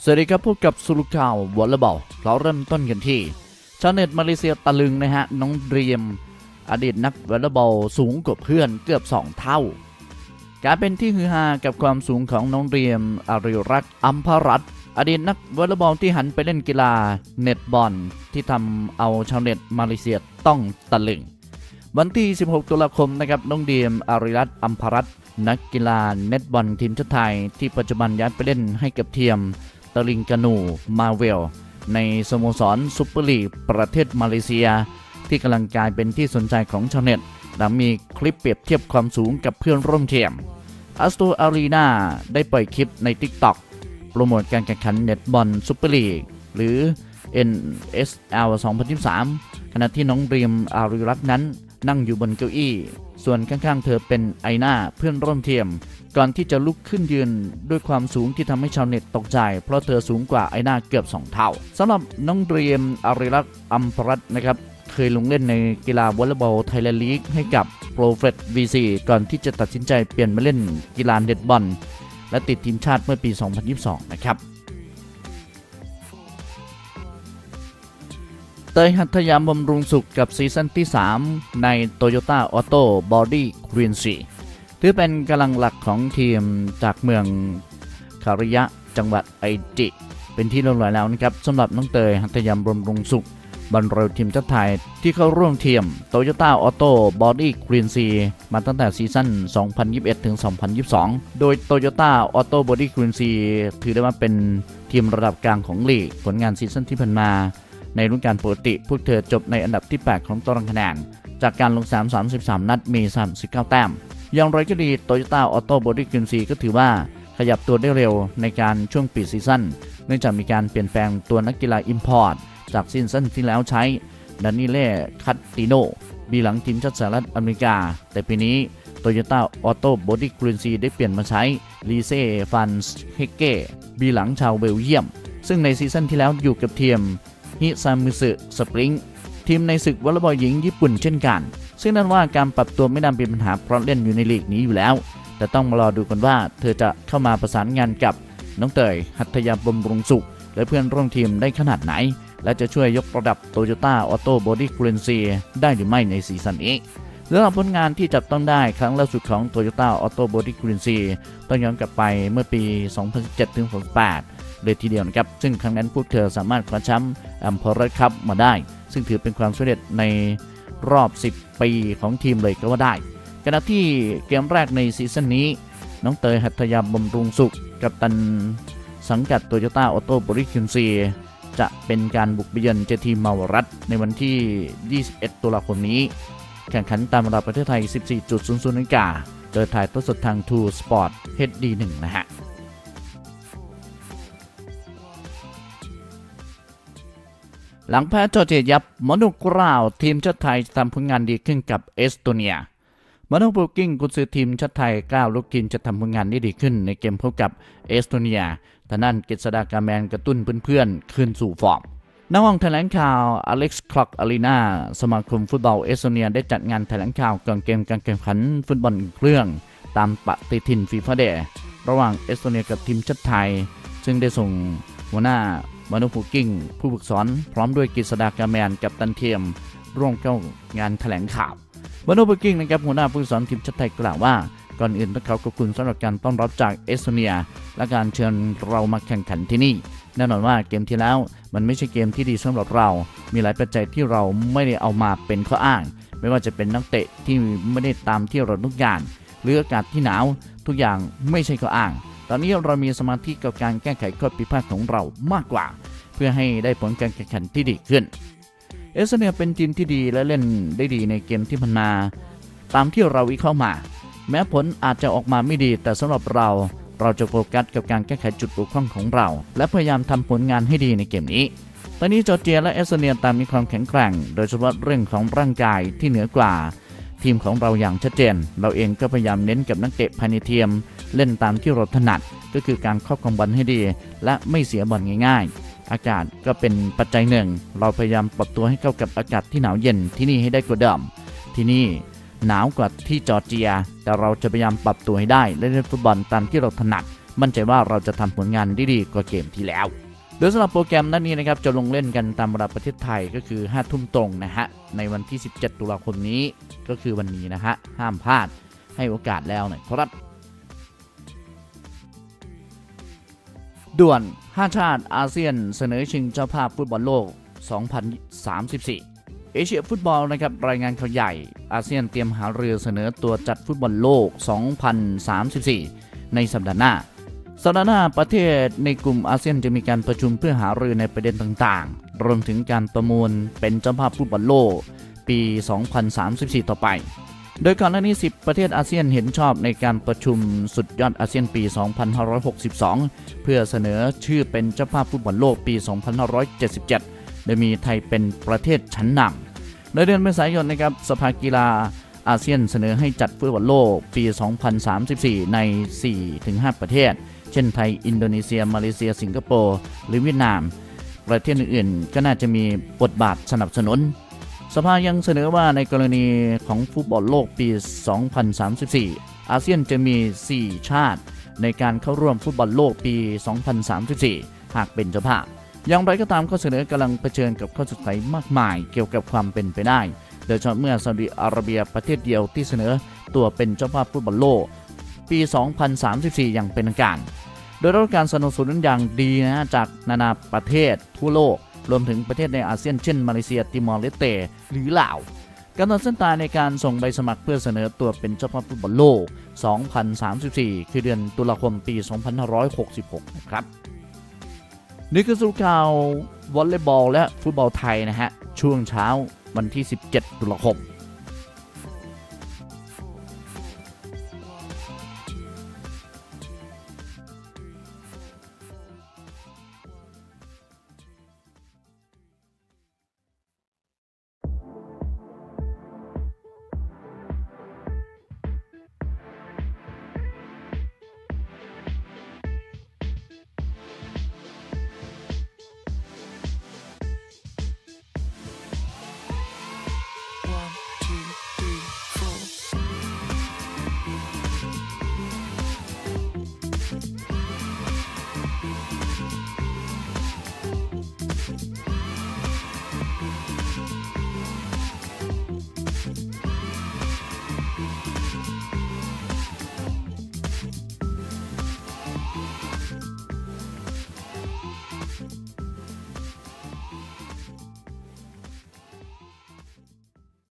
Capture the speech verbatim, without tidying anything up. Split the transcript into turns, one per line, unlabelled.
สวัสดีครับพบกับสุรุข่าววอลเลย์บอลเราเริ่มต้นกันที่ชาวเน็ตมาเลเซียตะลึงนะฮะน้องเดรียมอดีตนักวอลเลย์บอลสูงกว่าเพื่อนเกือบสองเท่าการเป็นที่ฮือฮากับความสูงของน้องเดรียมอาริรักษ์อัมพรัตน์อดีตนักวอลเลย์บอลที่หันไปเล่นกีฬาเน็ตบอลที่ทำเอาชาวเน็ตมาเลเซียต้องตะลึงวันที่สิบหกตุลาคมนะครับน้องเดรียมอาริรักษ์อัมพรัตน์นักกีฬาเน็ตบอลทีมชาติไทยที่ปัจจุบันย้ายไปเล่นให้กับทีมตะลิงกานูมาเวลในสโมสรซุปเปอร์ลีกประเทศมาเลเซียที่กำลังกลายเป็นที่สนใจของชาวเน็ตหลังมีคลิปเปรียบเทียบความสูงกับเพื่อนร่วมทีมอัสโตอารีนาได้ปล่อยคลิปใน ติ๊กต็อก โปรโมทการแข่งขันเน็ตบอลซุปเปอร์ลีกหรือ เอ็น เอส แอล สองพันยี่สิบสามขณะที่น้องเดรียมอาริรักษ์นั้นนั่งอยู่บนเก้าอี้ส่วนข้างๆเธอเป็นไอน่าเพื่อนร่วมทีมก่อนที่จะลุกขึ้นยืนด้วยความสูงที่ทำให้ชาวเน็ตตกใจเพราะเธอสูงกว่าไอน่าเกือบสองเท่าสำหรับน้องเดรียมอาริรักษ์อัมพรัตน์นะครับเคยลงเล่นในกีฬาวอลเลย์บอลไทยแลนด์ลีกให้กับโปรเฟต วี ซี ก่อนที่จะตัดสินใจเปลี่ยนมาเล่นกีฬาเน็ตบอลและติดทีมชาติเมื่อปี สองพันยี่สิบสอง นะครับเตยหัตถยามบำรุงสุขกับซีซั่นที่สามใน Toyota Auto Body Quincy ถือเป็นกำลังหลักของทีมจากเมืองคาริยะจังหวัดไอจิเป็นที่เรียบร้อยแล้วนะครับสำหรับน้องเตยหัตถยามบำรุงสุขบอลเร็วทีมชาติไทยที่เข้าร่วมทีม Toyota Auto Body Quincy มาตั้งแต่ซีซั่น สองพันยี่สิบเอ็ด ถึง สองพันยี่สิบสอง โดย Toyota Auto Body Quincy ถือได้ว่าเป็นทีมระดับกลางของลีกผลงานซีซั่นที่ผ่านมาในฤดูกาลปกติพวกเธอจบในอันดับที่แปดของตารางคะแนนจากการลงสนามสามสิบสามนัดมีสามสิบเก้าแต้มอย่างไรก็ดี Toyota Auto Body Quincy ก็ถือว่าขยับตัวได้เร็วในการช่วงปิดซีซั่นเนื่องจากมีการเปลี่ยนแปลงตัวนักกีฬาอิมพอร์ตจากซีซั่นที่แล้วใช้ดานิเล่คัตติโนบีหลังทีมชาติสหรัฐอเมริกาแต่ปีนี้ Toyota Auto Body Quincy ได้เปลี่ยนมาใช้ลีเซ่ฟันส์เฮเก้บีหลังชาวเบลเยียมซึ่งในซีซั่นที่แล้วอยู่กับทีมฮิซามิสึสปริงทีมในศึกวอลเลย์บอลหญิงญี่ปุ่นเช่นกันซึ่งนั่นว่าการปรับตัวไม่น่าเป็นปัญหาเพราะเล่นอยู่ในลีกนี้อยู่แล้วแต่ต้องมารอดูกันว่าเธอจะเข้ามาประสานงานกับน้องเตยหัตถยามบำรุงสุขและเพื่อนร่วมทีมได้ขนาดไหนและจะช่วยยกระดับ Toyota Auto Body Quincy ได้หรือไม่ในซีซั่นนี้สำหรับผลงานที่จับต้องได้ครั้งล่าสุดของ Toyota Auto Body Quincy ต้องย้อนกลับไปเมื่อปี สองพันสิบเจ็ด ถึง สองพันสิบแปดเลยทีเดียวนะครับซึ่งครั้งนั้นพวกเธอสามารถคว้าแชมป์อัมพรัตน์คัพมาได้ซึ่งถือเป็นความสำเร็จในรอบสิบปีของทีมเลยก็ว่าได้ขณะที่เกมแรกในซีซั่นนี้น้องเตยหัตถยามบำรุงสุขกัปตันสังกัด Toyota Auto Body Quincy จะเป็นการบุกไปเยือนเจทีมมาวรัตในวันที่ยี่สิบเอ็ดตุลาคมนี้แข่งขันตามเวลาประเทศไทย สิบสี่นาฬิกา นาฬิกาโดยถ่ายทอดสดทาง ทู สปอร์ต เอช ดี หนึ่ง นะฮะหลังแพ้จอร์เจียยับมโนกราวทีมชาติไทยทำผลงานดีขึ้นกับเอสโตเนียมโนโปกิ้งกุนซือทีมชาติไทยก้าวลูกทีมจะทำผลงานได้ดีขึ้นในเกมพบกับเอสโตเนียทางด้านกฤษฎากาแมนกระตุ้นเพื่อนๆคืนสู่ฟอร์มณห้องแถลงข่าวอเล็กซ์คล็อกอารีนาสมาคมฟุตบอลเอสโตเนียได้จัดงานแถลงข่าวก่อนเกมการแข่งขันฟุตบอลเครื่องตามปฏิทินฟีฟ่าเดย์ระหว่างเอสโตเนียกับทีมชาติไทยซึ่งได้ส่งหัวหน้ามโนโปกิ้งผู้ฝึกสอนพร้อมด้วยกฤษฎากาแมนกับตันเทียมร่วมเข้างานแถลงข่าวมโนโปกิ้งนะครับหัวหน้าผู้ฝึกสอนทีมชาติไทยกล่าวว่าก่อนอื่นต้องขอขอบคุณสำหรับการต้อนรับจากเอสโตเนียและการเชิญเรามาแข่งขันที่นี่แน่นอนว่าเกมที่แล้วมันไม่ใช่เกมที่ดีสำหรับเรามีหลายปัจจัยที่เราไม่ได้เอามาเป็นข้ออ้างไม่ว่าจะเป็นนักเตะที่ไม่ได้ตามที่เราต้องการหรืออากาศที่หนาวทุกอย่างไม่ใช่ข้ออ้างตอนนี้เรามีสมาธิกับการแก้ไขข้อผิดพลาดของเรามากกว่าเพื่อให้ได้ผลการแข่งขันที่ดีขึ้นเอสโตเนียเป็นทีมที่ดีและเล่นได้ดีในเกมที่ผ่านมาตามที่เราวิเคราะห์มาแม้ผลอาจจะออกมาไม่ดีแต่สำหรับเราเราจะโฟกัสกับการแก้ไขจุดบกพร่องของเราและพยายามทำผลงานให้ดีในเกมนี้ตอนนี้จอร์เจียและเอสโตเนียต่างมีความแข็งแกร่งโดยเฉพาะเรื่องของร่างกายที่เหนือกว่าทีมของเราอย่างชัดเจนเราเองก็พยายามเน้นกับนักเตะภายในทีมเล่นตามที่เราถนัดก็คือการครอบครองบอลให้ดีและไม่เสียบอลง่ายๆอากาศก็เป็นปัจจัยหนึ่งเราพยายามปรับตัวให้เข้ากับอากาศที่หนาวเย็นที่นี่ให้ได้กว่าเดิมที่นี่หนาวกว่าที่จอร์เจียแต่เราจะพยายามปรับตัวให้ได้และเล่นฟุตบอลตามที่เราถนัดมั่นใจว่าเราจะทำผลงานได้ดีกว่าเกมที่แล้วโดยสำหรับโปรแกรมนัดนี้นะครับจะลงเล่นกันตามเวลาประเทศไทยก็คือห้าทุ่มตรงนะฮะในวันที่สิบเจ็ดตุลาคมนี้ก็คือวันนี้นะฮะห้ามพลาดให้โอกาสแล้วหน่อยครับด่วนห้าชาติอาเซียนเสนอชิงเจ้าภาพฟุตบอลโลกสองพันสามสิบสี่เอเชียฟุตบอลนะครับรายงานข่าวใหญ่อาเซียนเตรียมหารือเสนอตัวจัดฟุตบอลโลกสองพันสามสิบสี่ในสัปดาห์หน้าสัปดาห์หน้าประเทศในกลุ่มอาเซียนจะมีการประชุมเพื่อหารือในประเด็นต่างๆรวมถึงการประมูลเป็นเจ้าภาพฟุตบอลโลกปีสองพันสามสิบสี่ต่อไปโดยก่อนหน้านี้สิบประเทศอาเซียนเห็นชอบในการประชุมสุดยอดอาเซียนปีสองพันห้าร้อยหกสิบสองเพื่อเสนอชื่อเป็นเจ้าภาพฟุตบอลโลกปีสองพันห้าร้อยเจ็ดสิบเจ็ดโดยมีไทยเป็นประเทศชั้นนำในเดือนเมษายนนะครับสภากีฬาอาเซียนเสนอให้จัดฟุตบอลโลกปีสองพันสามสิบสี่ใน สี่ถึงห้า ประเทศเช่นไทยอินโดนีเซียมาเลเซียสิงคโปร์หรือเวียดนามประเทศอื่นๆก็น่าจะมีบทบาทสนับสนุนสภายังเสนอว่าในกรณีของฟุตบอลโลกปีสองพันสามสิบสี่อาเซียนจะมีสี่ชาติในการเข้าร่วมฟุตบอลโลกปีสองพันสามสิบสี่หากเป็นเจ้าภาพอย่างไรก็ตามข้อเสนอกำลังเผชิญกับข้อสงสัยมากมายเกี่ยวกับความเป็นไปได้โดยเฉพาะเมื่อซาอุดิอาระเบียประเทศเดียวที่เสนอตัวเป็นเจ้าภาพฟุตบอลโลกปีสองพันสามสิบสี่อย่างเป็นทางการโดยได้รับการสนับสนุนอย่างดีนะจากนานาประเทศทั่วโลกรวมถึงประเทศในอาเซียนเช่นมาเลเซียติมอร์เลสเตหรือลาวกำหนดเส้นตายในการส่งใบสมัครเพื่อเสนอตัวเป็นเจ้าภาพฟุตบอลโลกสองพันสามสิบสี่คือเดือนตุลาคมปีสองพันห้าร้อยหกสิบหกนะครับนี่คือสรุปข่าววอลเลย์บอลและฟุตบอลไทยนะฮะช่วงเช้าวันที่สิบเจ็ดตุลาคม